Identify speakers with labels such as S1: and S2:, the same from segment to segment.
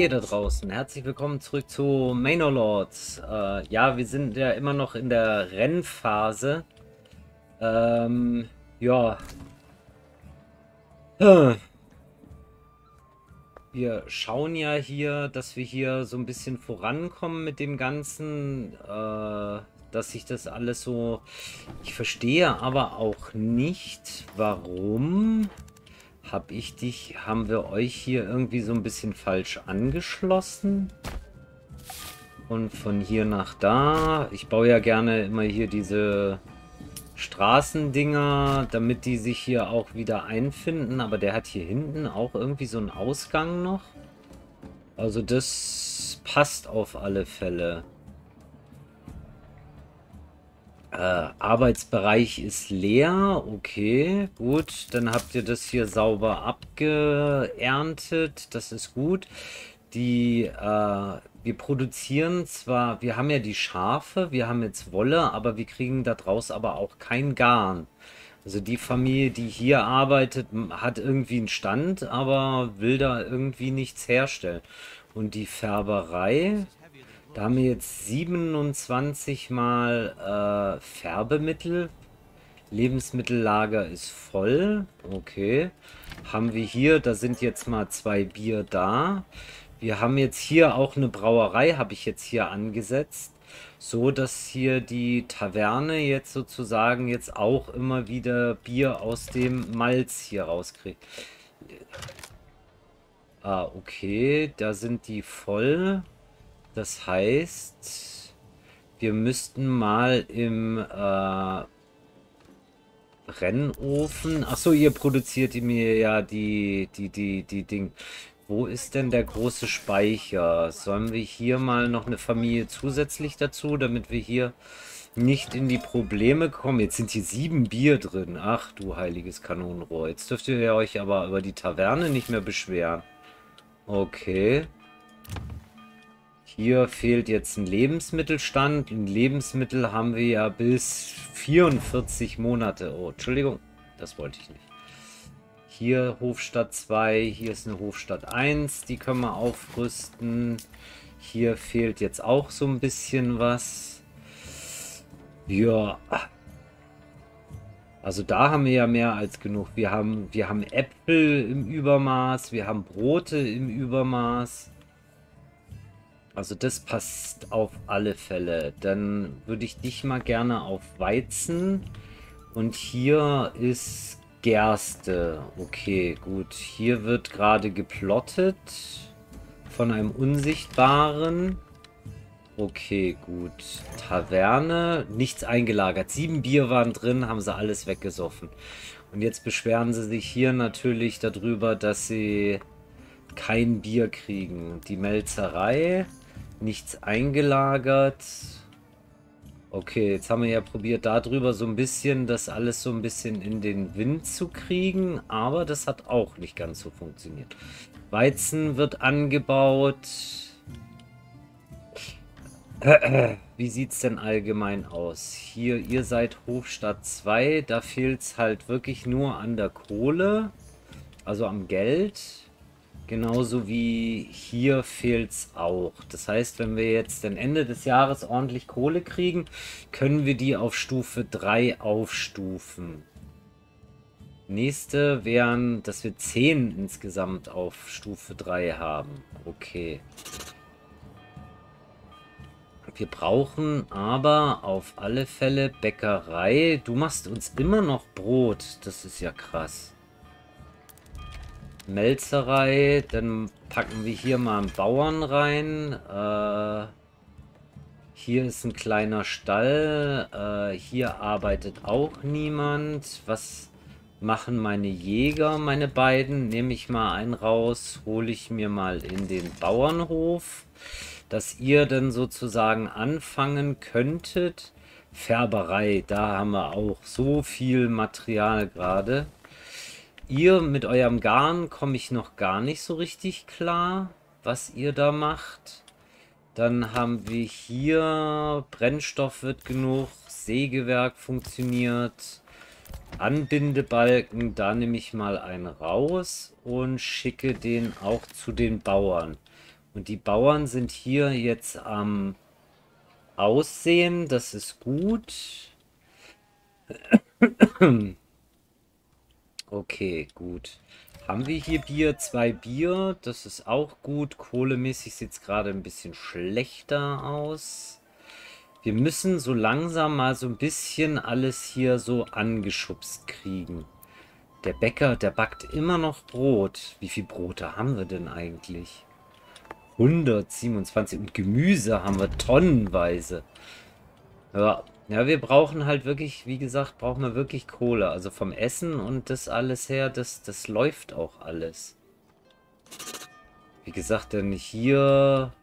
S1: ihr da draußen, herzlich willkommen zurück zu Manor Lords. Ja, wir sind ja immer noch in der Rennphase. Ja. Äh, Wir schauen ja hier, dass wir hier so ein bisschen vorankommen mit dem Ganzen, dass sich das alles so... Ich verstehe aber auch nicht, warum haben wir euch hier irgendwie so ein bisschen falsch angeschlossen? Und von hier nach da. Ich baue ja gerne immer hier diese Straßendinger, damit die sich hier auch wieder einfinden. Aber der hat hier hinten auch irgendwie so einen Ausgang noch. Also das passt auf alle Fälle. Arbeitsbereich ist leer. Okay, gut. Dann habt ihr das hier sauber abgeerntet. Das ist gut. Wir produzieren zwar, wir haben ja die Schafe, wir haben jetzt Wolle, aber wir kriegen daraus aber auch kein Garn. Also die Familie, die hier arbeitet, hat irgendwie einen Stand, aber will da irgendwie nichts herstellen. Und die Färberei, da haben wir jetzt 27 mal Färbemittel. Lebensmittellager ist voll. Okay. Haben wir hier, da sind jetzt mal 2 Bier da. Wir haben jetzt hier auch eine Brauerei, habe ich jetzt hier angesetzt, so dass hier die Taverne jetzt sozusagen jetzt auch immer wieder Bier aus dem Malz hier rauskriegt. Ah, okay, da sind die voll. Das heißt, wir müssten mal im Brennofen. Ach so, ihr produziert mir ja die Ding. Wo ist denn der große Speicher? Sollen wir hier mal noch eine Familie zusätzlich dazu, damit wir hier nicht in die Probleme kommen? Jetzt sind hier 7 Bier drin. Ach du heiliges Kanonenrohr. Jetzt dürft ihr euch aber über die Taverne nicht mehr beschweren. Okay. Hier fehlt jetzt ein Lebensmittelstand. Ein Lebensmittel haben wir ja bis 44 Monate. Oh, Entschuldigung, das wollte ich nicht. Hier Hofstadt 2, hier ist eine Hofstadt 1, die können wir aufrüsten. Hier fehlt jetzt auch so ein bisschen was. Ja, also da haben wir ja mehr als genug. Wir haben Äpfel im Übermaß, wir haben Brote im Übermaß. Also das passt auf alle Fälle. Dann würde ich dich mal gerne auf Weizen. Und hier ist Gerste. Okay, gut. Hier wird gerade geplottet von einem Unsichtbaren. Okay, gut. Taverne. Nichts eingelagert. 7 Bier waren drin, haben sie alles weggesoffen. Und jetzt beschweren sie sich hier natürlich darüber, dass sie kein Bier kriegen. Die Melzerei. Nichts eingelagert. Okay, jetzt haben wir ja probiert, darüber so ein bisschen, das alles so ein bisschen in den Wind zu kriegen, aber das hat auch nicht ganz so funktioniert. Weizen wird angebaut. Wie sieht es denn allgemein aus? Hier, ihr seid Hofstadt 2, da fehlt es halt wirklich nur an der Kohle, also am Geld. Genauso wie hier fehlt es auch. Das heißt, wenn wir jetzt am Ende des Jahres ordentlich Kohle kriegen, können wir die auf Stufe 3 aufstufen. Nächste wären, dass wir 10 insgesamt auf Stufe 3 haben. Okay. Wir brauchen aber auf alle Fälle Bäckerei. Du machst uns immer noch Brot. Das ist ja krass. Melzerei, dann packen wir hier mal einen Bauern rein. Hier ist ein kleiner Stall. Hier arbeitet auch niemand. Was machen meine Jäger, meine beiden? Nehme ich mal einen raus, hole ich mir mal in den Bauernhof, dass ihr dann sozusagen anfangen könntet. Färberei, da haben wir auch so viel Material gerade. Ihr mit eurem Garn komme ich noch gar nicht so richtig klar, was ihr da macht. Dann haben wir hier Brennstoff wird genug, Sägewerk funktioniert, Anbindebalken, da nehme ich mal einen raus und schicke den auch zu den Bauern. Und die Bauern sind hier jetzt am Aussehen. Das ist gut. Okay, gut. Haben wir hier Bier? 2 Bier. Das ist auch gut. Kohlemäßig sieht es gerade ein bisschen schlechter aus. Wir müssen so langsam mal so ein bisschen alles hier so angeschubst kriegen. Der Bäcker, der backt immer noch Brot. Wie viel Brote haben wir denn eigentlich? 127 und Gemüse haben wir tonnenweise. Ja, ja, wir brauchen halt wirklich, wie gesagt, brauchen wir wirklich Kohle. Also vom Essen und das alles her, das läuft auch alles. Wie gesagt, denn hier,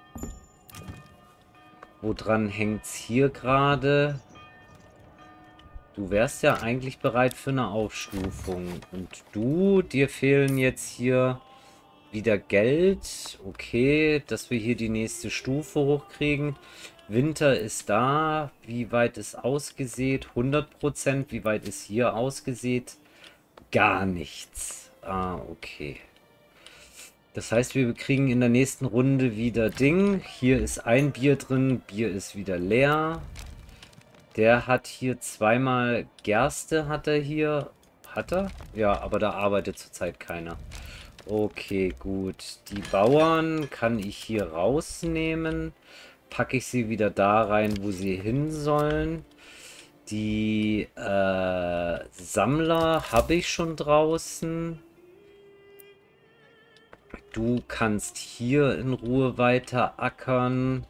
S1: woran hängt's hier gerade? Du wärst ja eigentlich bereit für eine Aufstufung. Und du, dir fehlen jetzt hier wieder Geld. Okay, dass wir hier die nächste Stufe hochkriegen. Winter ist da. Wie weit ist ausgesät? 100%. Wie weit ist hier ausgesät? Gar nichts. Ah, okay. Das heißt, wir kriegen in der nächsten Runde wieder Ding. Hier ist ein Bier drin. Bier ist wieder leer. Der hat hier zweimal Gerste, hat er hier. Hat er? Ja, aber da arbeitet zurzeit keiner. Okay, gut. Die Bauern kann ich hier rausnehmen. Packe ich sie wieder da rein, wo sie hin sollen. Die Sammler habe ich schon draußen. Du kannst hier in Ruhe weiter ackern.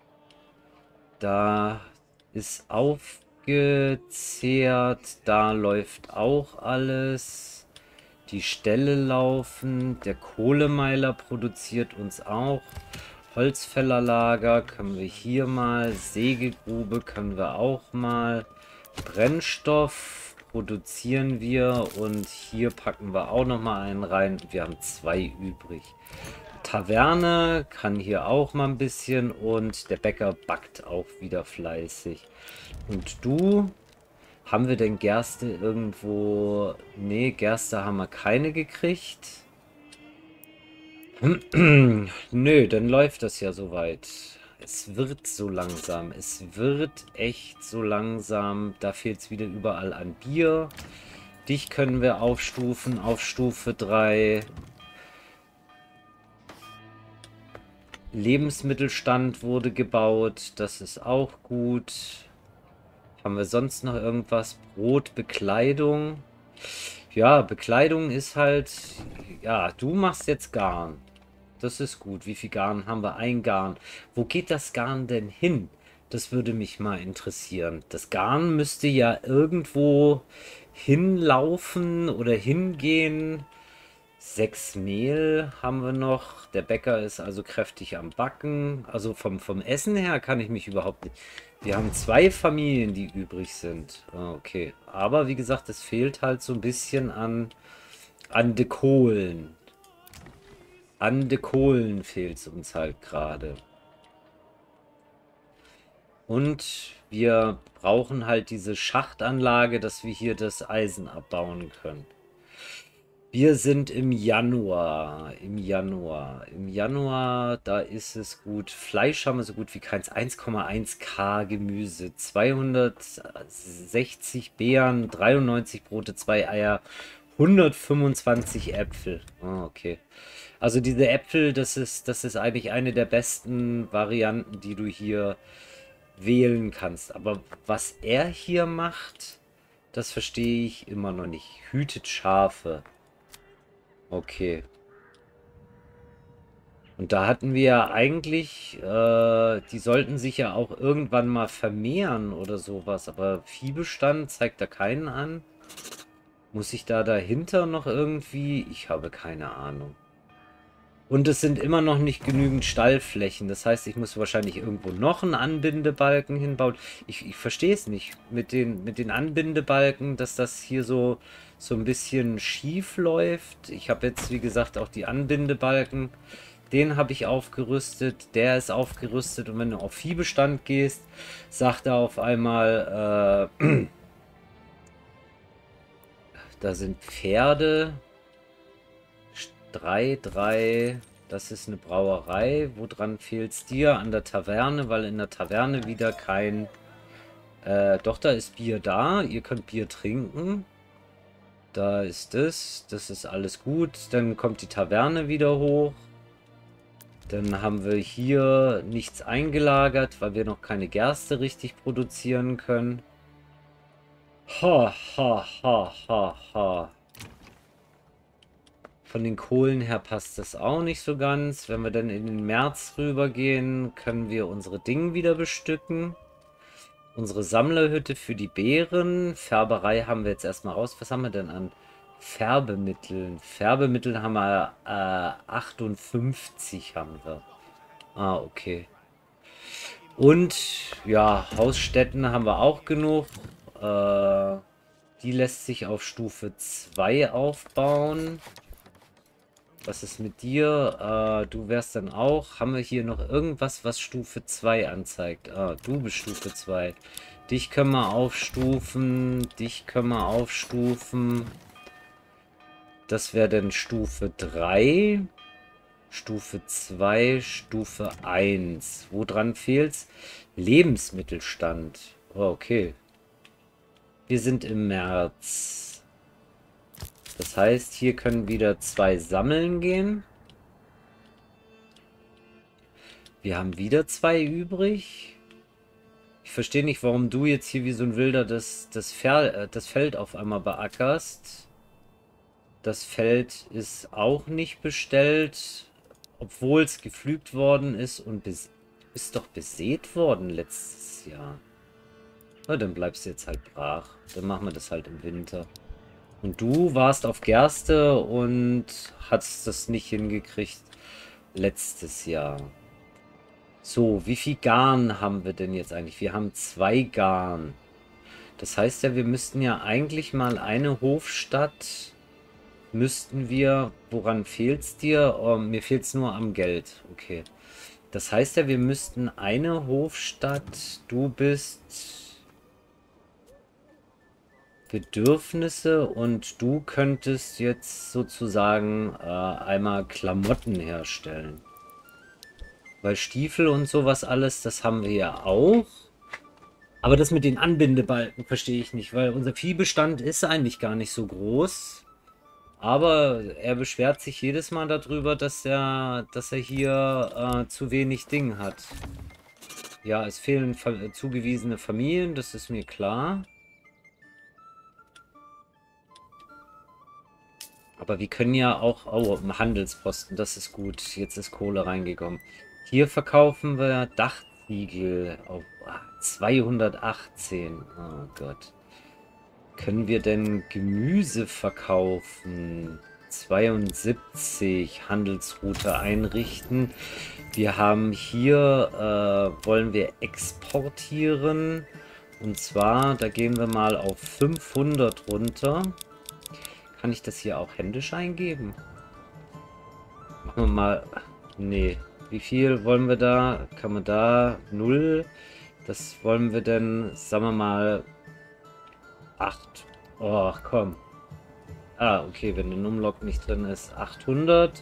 S1: Da ist aufgezehrt. Da läuft auch alles. Die Ställe laufen. Der Kohlemeiler produziert uns auch. Holzfällerlager können wir hier mal. Sägegrube können wir auch mal. Brennstoff produzieren wir. Und hier packen wir auch noch mal einen rein. Wir haben 2 übrig. Taverne kann hier auch mal ein bisschen. Und der Bäcker backt auch wieder fleißig. Und du... Haben wir denn Gerste irgendwo? Nee, Gerste haben wir keine gekriegt. Nö, dann läuft das ja soweit. Es wird so langsam. Es wird echt so langsam. Da fehlt es wieder überall an Bier. Dich können wir aufstufen auf Stufe 3. Lebensmittelstand wurde gebaut. Das ist auch gut. Haben wir sonst noch irgendwas? Brot, Bekleidung. Ja, Bekleidung ist halt... Ja, du machst jetzt Garn. Das ist gut. Wie viel Garn haben wir? Ein Garn. Wo geht das Garn denn hin? Das würde mich mal interessieren. Das Garn müsste ja irgendwo hinlaufen oder hingehen. 6 Mehl haben wir noch. Der Bäcker ist also kräftig am Backen. Also vom Essen her kann ich mich überhaupt nicht... Wir haben 2 Familien, die übrig sind. Ah, okay. Aber wie gesagt, es fehlt halt so ein bisschen an de Kohlen. An de Kohlen fehlt es uns halt gerade. Und wir brauchen halt diese Schachtanlage, dass wir hier das Eisen abbauen können. Wir sind im Januar. Im Januar, da ist es gut. Fleisch haben wir so gut wie keins. 1,1 K Gemüse, 260 Beeren, 93 Brote, 2 Eier, 125 Äpfel. Ah, okay. Also diese Äpfel, das ist eigentlich eine der besten Varianten, die du hier wählen kannst. Aber was er hier macht, das verstehe ich immer noch nicht. Hütet Schafe. Okay. Und da hatten wir ja eigentlich, die sollten sich ja auch irgendwann mal vermehren oder sowas. Aber Viehbestand zeigt da keinen an. Muss ich da dahinter noch irgendwie? Ich habe keine Ahnung. Und es sind immer noch nicht genügend Stallflächen. Das heißt, ich muss wahrscheinlich irgendwo noch einen Anbindebalken hinbauen. Ich verstehe es nicht mit den Anbindebalken, dass das hier so ein bisschen schief läuft. Ich habe jetzt, wie gesagt, auch die Anbindebalken. Den habe ich aufgerüstet. Der ist aufgerüstet. Und wenn du auf Viehbestand gehst, sagt er auf einmal, da sind Pferde. 3, 3. Das ist eine Brauerei. Woran fehlt es dir? An der Taverne, weil in der Taverne wieder kein... doch, da ist Bier da. Ihr könnt Bier trinken. Da ist es. Das ist alles gut. Dann kommt die Taverne wieder hoch. Dann haben wir hier nichts eingelagert, weil wir noch keine Gerste richtig produzieren können. Ha, ha, ha, ha, ha. Von den Kohlen her passt das auch nicht so ganz. Wenn wir dann in den März rübergehen, können wir unsere Dinge wieder bestücken. Unsere Sammlerhütte für die Beeren. Färberei haben wir jetzt erstmal raus. Was haben wir denn an Färbemitteln? Färbemittel haben wir 58 haben wir. Ah, okay. Und ja, Hausstätten haben wir auch genug. Die lässt sich auf Stufe 2 aufbauen. Was ist mit dir? Du wärst dann auch. Haben wir hier noch irgendwas, was Stufe 2 anzeigt? Ah, du bist Stufe 2. Dich können wir aufstufen. Dich können wir aufstufen. Das wäre dann Stufe 3. Stufe 2, Stufe 1. Woran fehlt's? Lebensmittelstand. Oh, okay. Wir sind im März. Das heißt, hier können wieder 2 sammeln gehen. Wir haben wieder 2 übrig. Ich verstehe nicht, warum du jetzt hier wie so ein Wilder das Feld auf einmal beackerst. Das Feld ist auch nicht bestellt, obwohl es gepflügt worden ist und ist doch besät worden letztes Jahr. Na, dann bleibst du jetzt halt brach. Dann machen wir das halt im Winter. Und du warst auf Gerste und hast das nicht hingekriegt letztes Jahr. So, wie viel Garn haben wir denn jetzt eigentlich? Wir haben 2 Garn. Das heißt ja, wir müssten ja eigentlich mal eine Hofstadt... Müssten wir... Woran fehlt es dir? Oh, mir fehlt es nur am Geld. Okay. Das heißt ja, wir müssten eine Hofstadt... Du bist... Bedürfnisse und du könntest jetzt sozusagen einmal Klamotten herstellen. Weil Stiefel und sowas alles, das haben wir ja auch. Aber das mit den Anbindebalken verstehe ich nicht, weil unser Viehbestand ist eigentlich gar nicht so groß. Aber er beschwert sich jedes Mal darüber, dass er hier zu wenig Ding hat. Ja, es fehlen zugewiesene Familien, das ist mir klar. Aber wir können ja auch... Oh, im Handelsposten, das ist gut. Jetzt ist Kohle reingekommen. Hier verkaufen wir Dachziegel auf 218. Oh Gott. Können wir denn Gemüse verkaufen? 72. Handelsroute einrichten. Wir haben hier... wollen wir exportieren. Und zwar, da gehen wir mal auf 500 runter. Kann ich das hier auch händisch eingeben? Machen wir mal... Nee. Wie viel wollen wir da? Kann man da... 0. Das wollen wir denn... Sagen wir mal... 8. Oh, komm. Ah, okay, wenn der Numlock nicht drin ist. 800.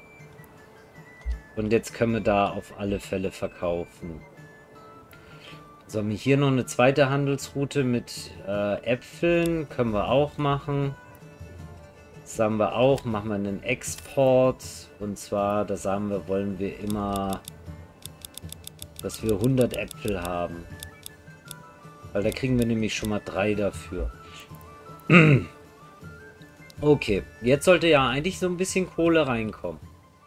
S1: Und jetzt können wir da auf alle Fälle verkaufen. So, haben wir hier noch eine zweite Handelsroute mit Äpfeln. Können wir auch machen. Sagen wir auch, machen wir einen Export. Und zwar, da sagen wir, wollen wir immer, dass wir 100 Äpfel haben. Weil da kriegen wir nämlich schon mal 3 dafür. Okay, jetzt sollte ja eigentlich so ein bisschen Kohle reinkommen.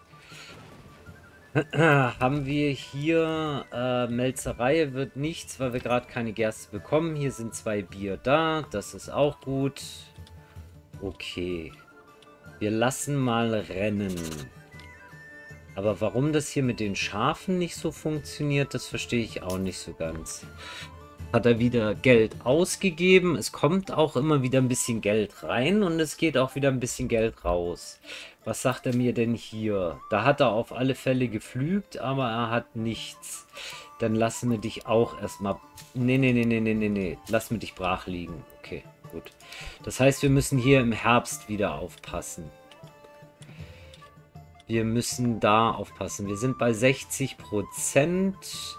S1: Haben wir hier Melzerei wird nichts, weil wir gerade keine Gerste bekommen. Hier sind 2 Bier da, das ist auch gut. Okay. Wir lassen mal rennen. Aber warum das hier mit den Schafen nicht so funktioniert, das verstehe ich auch nicht so ganz. Hat er wieder Geld ausgegeben. Es kommt auch immer wieder ein bisschen Geld rein und es geht auch wieder ein bisschen Geld raus. Was sagt er mir denn hier? Da hat er auf alle Fälle geflügt, aber er hat nichts. Dann lassen wir dich auch erstmal... Nee. Lassen wir dich brach liegen. Okay. Gut. Das heißt, wir müssen hier im Herbst wieder aufpassen. Wir müssen da aufpassen. Wir sind bei 60%.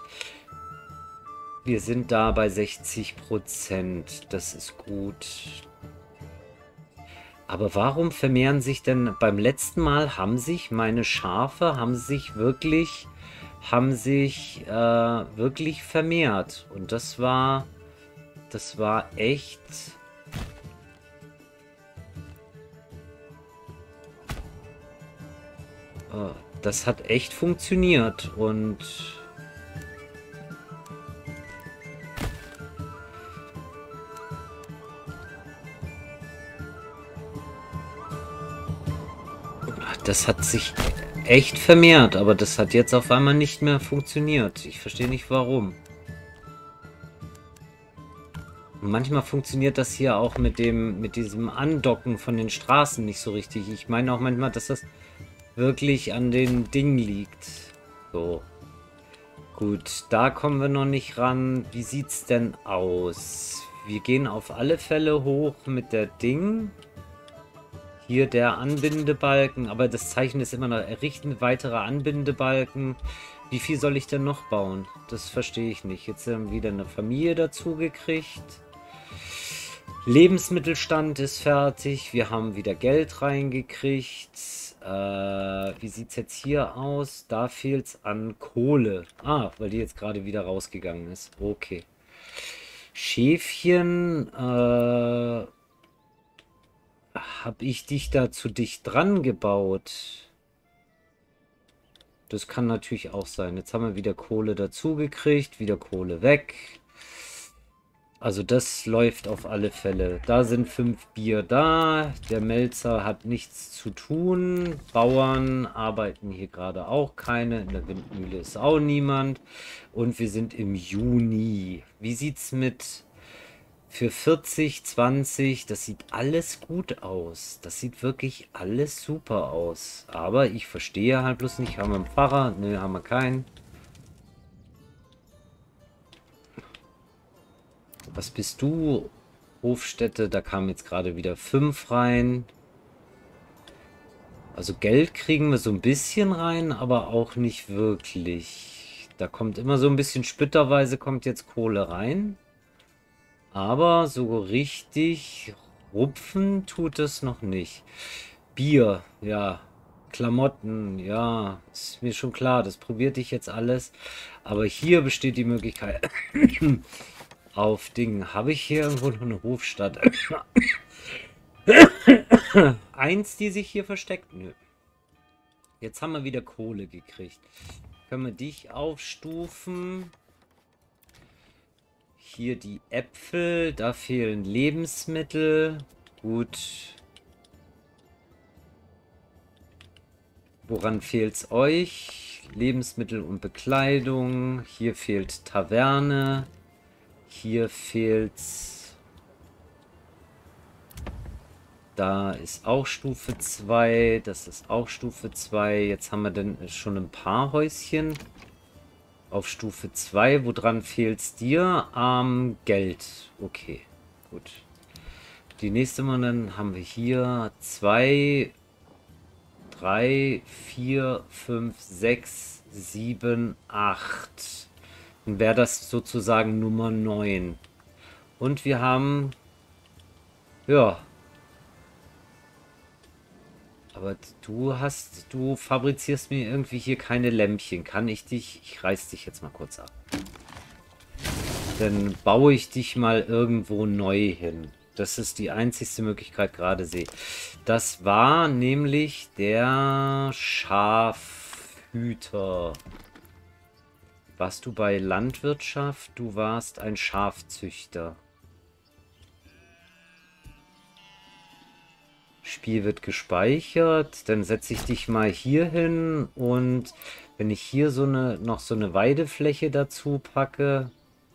S1: Wir sind da bei 60%. Das ist gut. Aber warum vermehren sich denn beim letzten Mal, haben sich meine Schafe, wirklich vermehrt. Und das war echt. Das hat echt funktioniert. Und das hat sich echt vermehrt, aber das hat jetzt auf einmal nicht mehr funktioniert. Ich verstehe nicht warum. Und manchmal funktioniert das hier auch mit diesem Andocken von den Straßen nicht so richtig. Ich meine auch manchmal, dass das wirklich an den Dingen liegt. So. Gut, da kommen wir noch nicht ran. Wie sieht's denn aus? Wir gehen auf alle Fälle hoch mit der Ding. Hier der Anbindebalken, aber das Zeichen ist immer noch errichten weitere Anbindebalken. Wie viel soll ich denn noch bauen? Das verstehe ich nicht. Jetzt haben wir wieder eine Familie dazu gekriegt. Lebensmittelstand ist fertig. Wir haben wieder Geld reingekriegt. Wie sieht es jetzt hier aus? Da fehlt es an Kohle. Ah, weil die jetzt gerade wieder rausgegangen ist. Okay. Schäfchen, habe ich dich da zu dicht dran gebaut? Das kann natürlich auch sein. Jetzt haben wir wieder Kohle dazu gekriegt, wieder Kohle weg. Also das läuft auf alle Fälle. Da sind 5 Bier da. Der Melzer hat nichts zu tun. Bauern arbeiten hier gerade auch keine. In der Windmühle ist auch niemand. Und wir sind im Juni. Wie sieht es mit für 40, 20? Das sieht alles gut aus. Das sieht wirklich alles super aus. Aber ich verstehe halt bloß nicht. Haben wir einen Pfarrer? Nö, haben wir keinen. Was bist du? Hofstätte, da kamen jetzt gerade wieder 5 rein. Also Geld kriegen wir so ein bisschen rein, aber auch nicht wirklich. Da kommt immer so ein bisschen splitterweise kommt jetzt Kohle rein. Aber so richtig rupfen tut es noch nicht. Bier, ja. Klamotten, ja. Ist mir schon klar, das probierte ich jetzt alles. Aber hier besteht die Möglichkeit... Auf Dingen. Habe ich hier irgendwo noch eine Hofstadt? Eins, die sich hier versteckt? Nö. Jetzt haben wir wieder Kohle gekriegt. Können wir dich aufstufen? Hier die Äpfel. Da fehlen Lebensmittel. Gut. Woran fehlt es euch? Lebensmittel und Bekleidung. Hier fehlt Taverne. Hier fehlt's. Da ist auch Stufe 2. Das ist auch Stufe 2. Jetzt haben wir dann schon ein paar Häuschen auf Stufe 2. Woran fehlt's dir? Geld. Okay, gut. Die nächste Mal dann haben wir hier 2, 3, 4, 5, 6, 7, 8. Dann wäre das sozusagen Nummer 9. Und wir haben... Ja. Aber du fabrizierst mir irgendwie hier keine Lämpchen. Kann ich dich... Ich reiß dich jetzt mal kurz ab. Dann baue ich dich mal irgendwo neu hin. Das ist die einzigste Möglichkeit, gerade sehe. Das war nämlich der Schafhüter. Warst du bei Landwirtschaft? Du warst ein Schafzüchter. Spiel wird gespeichert. Dann setze ich dich mal hier hin. Und wenn ich hier noch so eine Weidefläche dazu packe.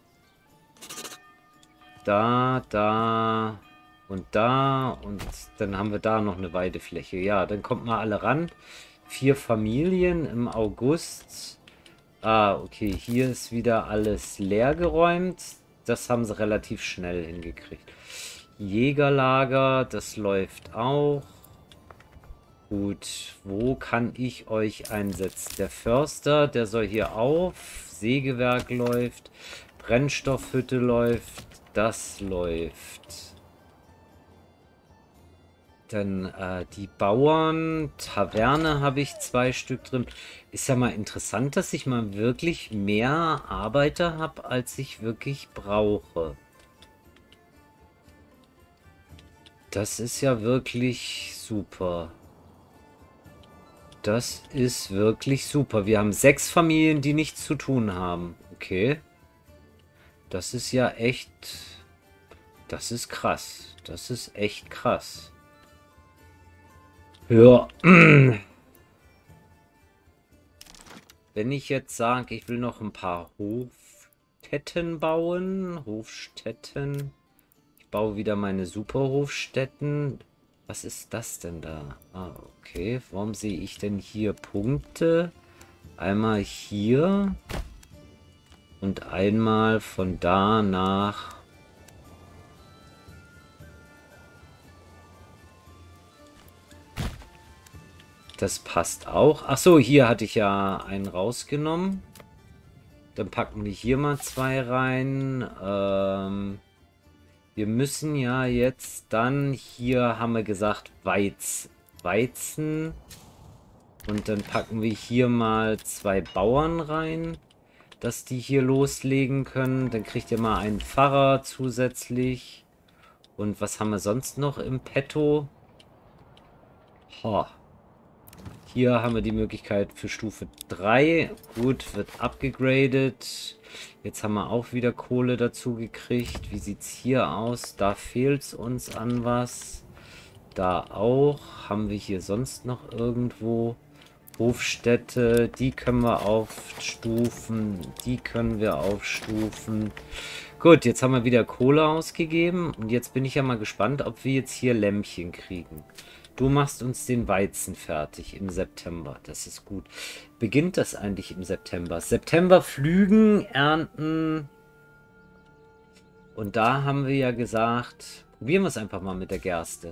S1: Da, da und da. Und dann haben wir da noch eine Weidefläche. Ja, dann kommt mal alle ran. 4 Familien im August. Ah, okay, hier ist wieder alles leer geräumt. Das haben sie relativ schnell hingekriegt. Jägerlager, das läuft auch. Gut, wo kann ich euch einsetzen? Der Förster, der soll hier auf. Sägewerk läuft. Brennstoffhütte läuft. Das läuft. Dann die Bauern. Taverne habe ich 2 Stück drin. Ist ja mal interessant, dass ich mal wirklich mehr Arbeiter habe, als ich wirklich brauche. Das ist ja wirklich super. Das ist wirklich super. Wir haben 6 Familien, die nichts zu tun haben. Okay. Das ist ja echt... Das ist krass. Das ist echt krass. Ja. Wenn ich jetzt sage, ich will noch ein paar Hofstätten bauen. Hofstätten. Ich baue wieder meine Superhofstätten. Was ist das denn da? Ah, okay. Warum sehe ich denn hier Punkte? Einmal hier. Und einmal von da nach... Das passt auch. Ach so, hier hatte ich ja einen rausgenommen. Dann packen wir hier mal 2 rein. Wir müssen ja jetzt dann... Hier haben wir gesagt Weizen. Und dann packen wir hier mal 2 Bauern rein, dass die hier loslegen können. Dann kriegt ihr mal einen Pfarrer zusätzlich. Und was haben wir sonst noch im Petto? Oh. Hier haben wir die Möglichkeit für Stufe 3. Gut, wird abgegradet. Jetzt haben wir auch wieder Kohle dazu gekriegt. Wie sieht es hier aus? Da fehlt es uns an was. Da auch. Haben wir hier sonst noch irgendwo Hofstätte? Die können wir aufstufen. Die können wir aufstufen. Gut, jetzt haben wir wieder Kohle ausgegeben. Und jetzt bin ich ja mal gespannt, ob wir jetzt hier Lämpchen kriegen. Du machst uns den Weizen fertig im September. Das ist gut. Beginnt das eigentlich im September? September pflügen, ernten. Und da haben wir ja gesagt, probieren wir es einfach mal mit der Gerste.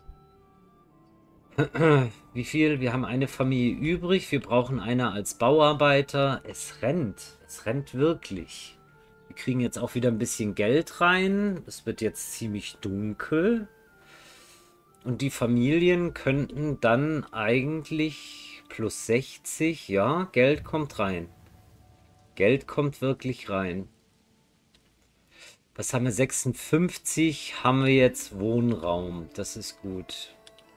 S1: Wie viel? Wir haben eine Familie übrig. Wir brauchen eine als Bauarbeiter. Es rennt. Es rennt wirklich. Wir kriegen jetzt auch wieder ein bisschen Geld rein. Es wird jetzt ziemlich dunkel. Und die Familien könnten dann eigentlich plus 60, ja, Geld kommt rein. Geld kommt wirklich rein. Was haben wir? 56 haben wir jetzt Wohnraum. Das ist gut.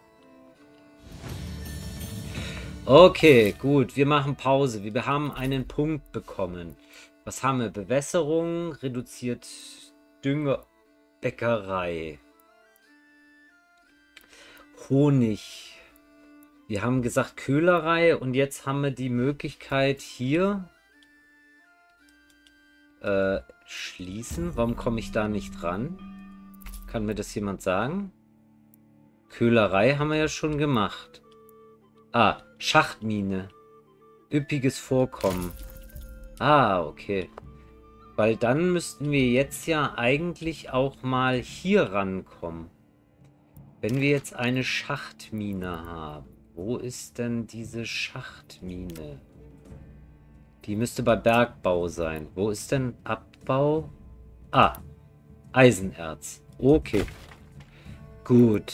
S1: Okay, gut. Wir machen Pause. Wir haben einen Punkt bekommen. Was haben wir? Bewässerung, reduziert Dünger, Bäckerei. Honig. Wir haben gesagt Köhlerei und jetzt haben wir die Möglichkeit hier schließen. Warum komme ich da nicht ran? Kann mir das jemand sagen? Köhlerei haben wir ja schon gemacht. Ah, Schachtmine. Üppiges Vorkommen. Ah, okay. Weil dann müssten wir jetzt ja eigentlich auch mal hier rankommen. Wenn wir jetzt eine Schachtmine haben, wo ist denn diese Schachtmine? Die müsste bei Bergbau sein. Wo ist denn Abbau? Ah, Eisenerz. Okay. Gut.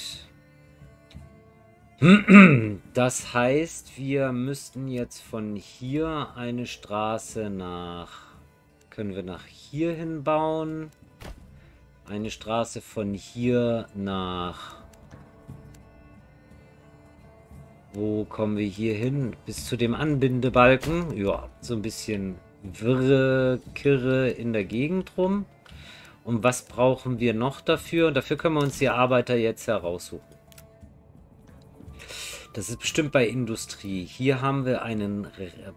S1: Das heißt, wir müssten jetzt von hier eine Straße nach... Können wir nach hier hin bauen? Eine Straße von hier nach... Wo kommen wir hier hin? Bis zu dem Anbindebalken. Ja, so ein bisschen wirre Kirre in der Gegend rum. Und was brauchen wir noch dafür? Und dafür können wir uns die Arbeiter jetzt heraussuchen. Das ist bestimmt bei Industrie. Hier haben wir einen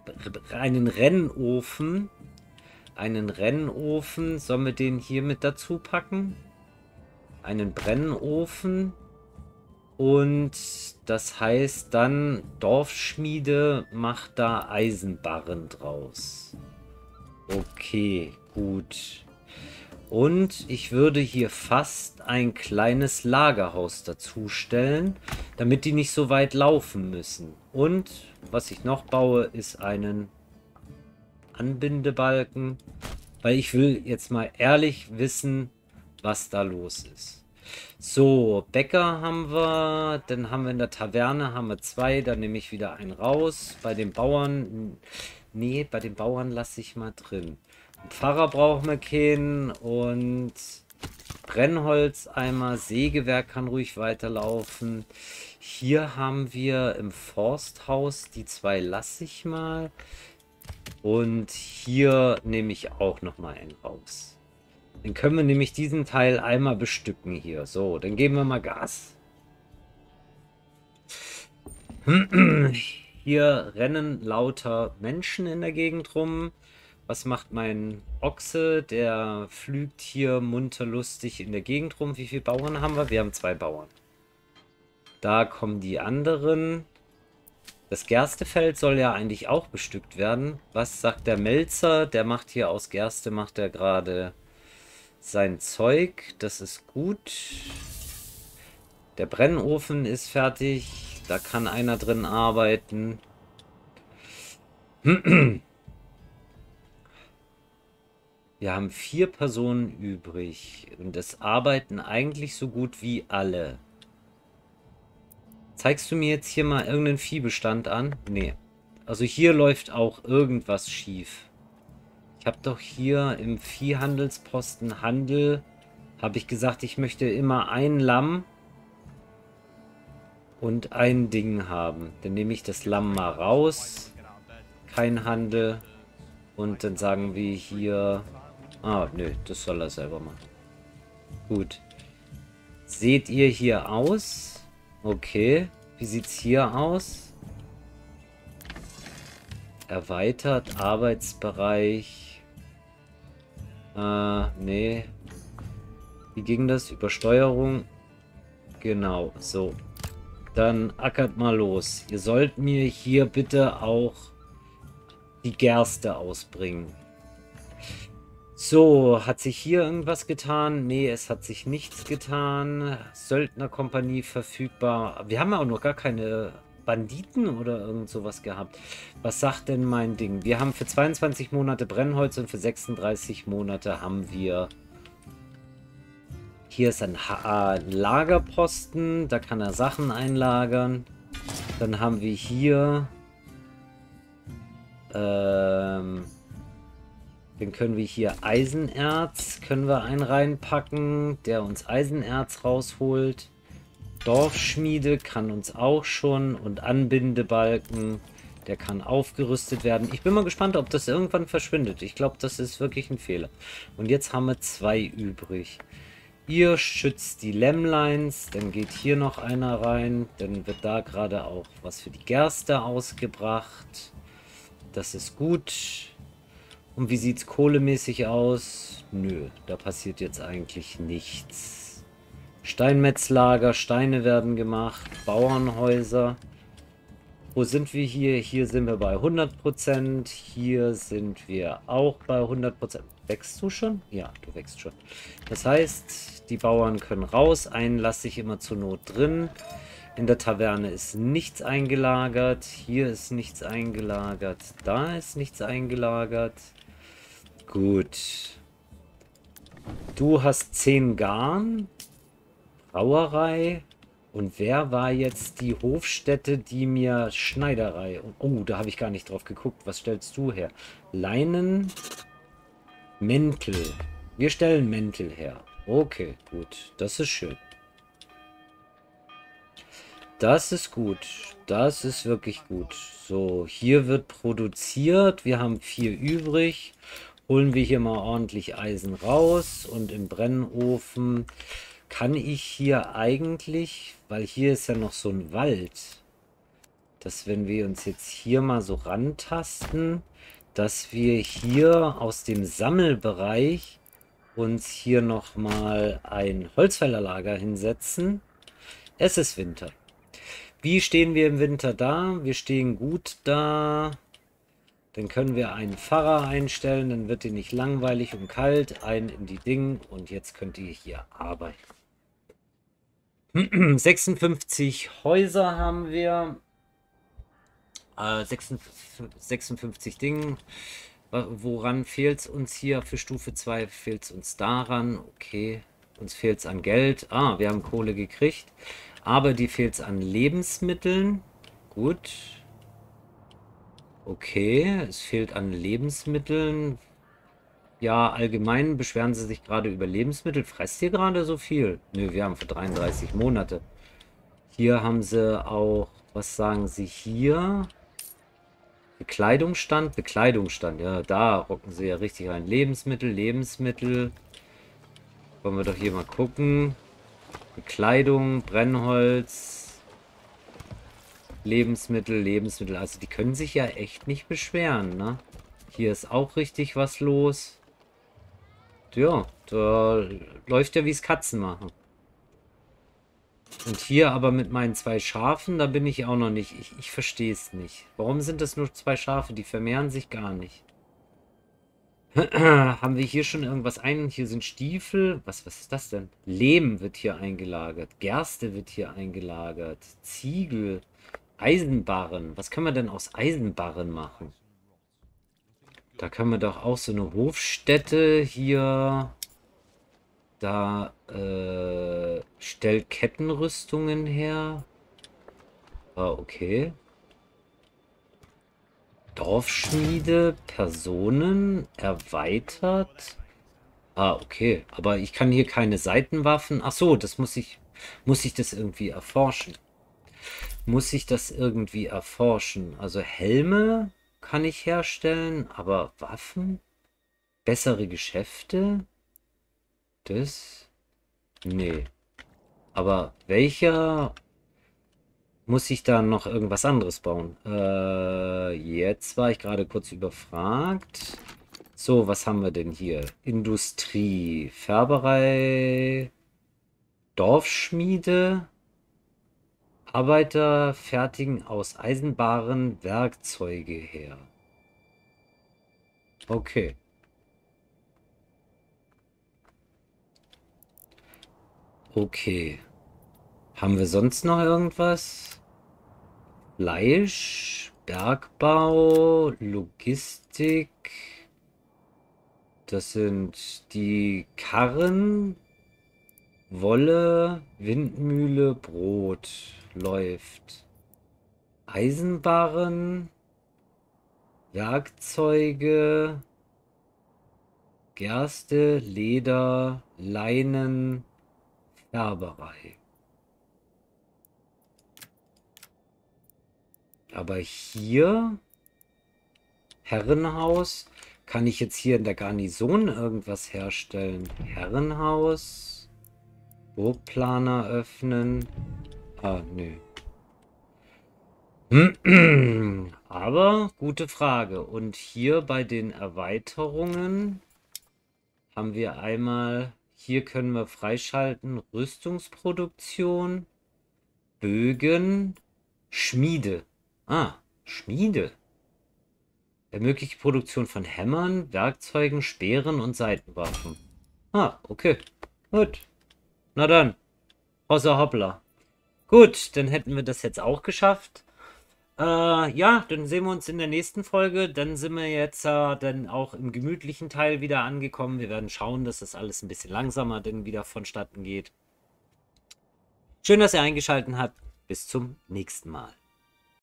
S1: Rennofen. Einen Rennofen. Sollen wir den hier mit dazu packen? Einen Brennofen. Und das heißt dann, Dorfschmiede macht da Eisenbarren draus. Okay, gut. Und ich würde hier fast ein kleines Lagerhaus dazu stellen, damit die nicht so weit laufen müssen. Und was ich noch baue, ist einen Anbindebalken, weil ich will jetzt mal ehrlich wissen, was da los ist. So, Bäcker haben wir, dann haben wir in der Taverne haben wir 2, dann nehme ich wieder einen raus. Bei den Bauern, nee, bei den Bauern lasse ich mal drin. Einen Pfarrer brauchen wir keinen und Brennholzeimer, Sägewerk kann ruhig weiterlaufen. Hier haben wir im Forsthaus, die 2 lasse ich mal. Und hier nehme ich auch noch mal einen raus. Dann können wir nämlich diesen Teil einmal bestücken hier. So, dann geben wir mal Gas. Hier rennen lauter Menschen in der Gegend rum. Was macht mein Ochse? Der flügt hier munter lustig in der Gegend rum. Wie viele Bauern haben wir? Wir haben 2 Bauern. Da kommen die anderen. Das Gerstefeld soll ja eigentlich auch bestückt werden. Was sagt der Melzer? Der macht hier aus Gerste, macht er gerade sein Zeug. Das ist gut. Der Brennofen ist fertig. Da kann einer drin arbeiten. Wir haben 4 Personen übrig. Und es arbeiten eigentlich so gut wie alle. Zeigst du mir jetzt hier mal irgendeinen Viehbestand an? Nee. Also hier läuft auch irgendwas schief. Ich habe doch hier im Viehhandelsposten Handel, habe ich gesagt, ich möchte immer ein Lamm und ein Ding haben. Dann nehme ich das Lamm mal raus. Kein Handel. Und dann sagen wir hier... Ah, nö, das soll er selber machen. Gut. Seht ihr hier aus? Okay. Wie sieht's hier aus? Erweitert Arbeitsbereich. Nee. Wie ging das? Übersteuerung? Genau, so. Dann ackert mal los. Ihr sollt mir hier bitte auch die Gerste ausbringen. So, hat sich hier irgendwas getan? Nee, es hat sich nichts getan. Söldnerkompanie verfügbar. Wir haben ja auch noch gar keine Banditen oder irgend sowas gehabt. Was sagt denn mein Ding? Wir haben für 22 Monate Brennholz und für 36 Monate haben wir... Hier ist ein Lagerposten. Da kann er Sachen einlagern. Dann haben wir hier... Dann können wir hier Eisenerz, können wir einen reinpacken, der uns Eisenerz rausholt. Dorfschmiede kann uns auch schon und Anbindebalken, der kann aufgerüstet werden. Ich bin mal gespannt, ob das irgendwann verschwindet. Ich glaube, das ist wirklich ein Fehler. Und jetzt haben wir 2 übrig. Ihr schützt die Lämmleins, dann geht hier noch einer rein, dann wird da gerade auch was für die Gerste ausgebracht. Das ist gut. Und wie sieht es kohlemäßig aus? Nö, da passiert jetzt eigentlich nichts. Steinmetzlager, Steine werden gemacht, Bauernhäuser. Wo sind wir hier? Hier sind wir bei 100%. Hier sind wir auch bei 100%. Wächst du schon? Ja, du wächst schon. Das heißt, die Bauern können raus. Einen lasse ich immer zur Not drin. In der Taverne ist nichts eingelagert. Hier ist nichts eingelagert. Da ist nichts eingelagert. Gut. Du hast 10 Garn. Brauerei. Und wer war jetzt die Hofstätte, die mir Schneiderei... Oh, da habe ich gar nicht drauf geguckt. Was stellst du her? Leinen. Mäntel. Wir stellen Mäntel her. Okay, gut. Das ist schön. Das ist gut. Das ist wirklich gut. So, hier wird produziert. Wir haben 4 übrig. Holen wir hier mal ordentlich Eisen raus. Und im Brennofen kann ich hier eigentlich, weil hier ist ja noch so ein Wald, dass wenn wir uns jetzt hier mal so rantasten, dass wir hier aus dem Sammelbereich uns hier nochmal ein Holzfällerlager hinsetzen. Es ist Winter. Wie stehen wir im Winter da? Wir stehen gut da. Dann können wir einen Pfarrer einstellen, dann wird ihr nicht langweilig und kalt. Ein in die Ding und jetzt könnt ihr hier arbeiten. 56 Häuser haben wir. 56 Dinge. Woran fehlt es uns hier? Für Stufe 2 fehlt es uns daran. Okay, uns fehlt es an Geld. Ah, wir haben Kohle gekriegt. Aber die fehlt es an Lebensmitteln. Gut. Okay, es fehlt an Lebensmitteln. Ja, allgemein beschweren sie sich gerade über Lebensmittel. Fresst ihr gerade so viel? Nö, wir haben für 33 Monate. Hier haben sie auch, was sagen sie hier? Bekleidungsstand, Bekleidungsstand. Ja, da rocken sie ja richtig rein. Lebensmittel, Lebensmittel. Wollen wir doch hier mal gucken. Bekleidung, Brennholz, Lebensmittel, Lebensmittel. Also die können sich ja echt nicht beschweren, ne? Hier ist auch richtig was los. Ja, da läuft ja wie es Katzen machen. Und hier aber mit meinen 2 Schafen, da bin ich auch noch nicht. Ich verstehe es nicht. Warum sind das nur 2 Schafe? Die vermehren sich gar nicht. Haben wir hier schon irgendwas ein? Hier sind Stiefel. Was ist das denn? Lehm wird hier eingelagert. Gerste wird hier eingelagert. Ziegel. Eisenbarren. Was können wir denn aus Eisenbarren machen? Da können wir doch auch so eine Hofstätte hier. Da stellt Kettenrüstungen her. Ah, okay. Dorfschmiede, Personen, erweitert. Ah, okay. Aber ich kann hier keine Seitenwaffen. Ach so, das muss ich das irgendwie erforschen. Muss ich das irgendwie erforschen? Also Helme kann ich herstellen, aber Waffen? Bessere Geschäfte? Das? Nee. Aber welcher muss ich da noch irgendwas anderes bauen? Jetzt war ich gerade kurz überfragt. So, was haben wir denn hier? Industrie, Färberei, Dorfschmiede, Arbeiter fertigen aus Eisenbaren Werkzeuge her. Okay. Okay. Haben wir sonst noch irgendwas? Fleisch, Bergbau, Logistik. Das sind die Karren, Wolle, Windmühle, Brot läuft. Eisenbarren, Werkzeuge, Gerste, Leder, Leinen, Färberei. Aber hier, Herrenhaus, kann ich jetzt hier in der Garnison irgendwas herstellen? Herrenhaus, Burgplaner öffnen. Ah, nö. Aber gute Frage. Und hier bei den Erweiterungen haben wir einmal, hier können wir freischalten, Rüstungsproduktion, Bögen, Schmiede. Ah, Schmiede. Ermöglicht Produktion von Hämmern, Werkzeugen, Speeren und Seitenwaffen. Ah, okay. Gut. Na dann. Außer hoppla. Gut, dann hätten wir das jetzt auch geschafft. Ja, dann sehen wir uns in der nächsten Folge. Dann sind wir jetzt dann auch im gemütlichen Teil wieder angekommen. Wir werden schauen, dass das alles ein bisschen langsamer dann wieder vonstatten geht. Schön, dass ihr eingeschaltet habt. Bis zum nächsten Mal.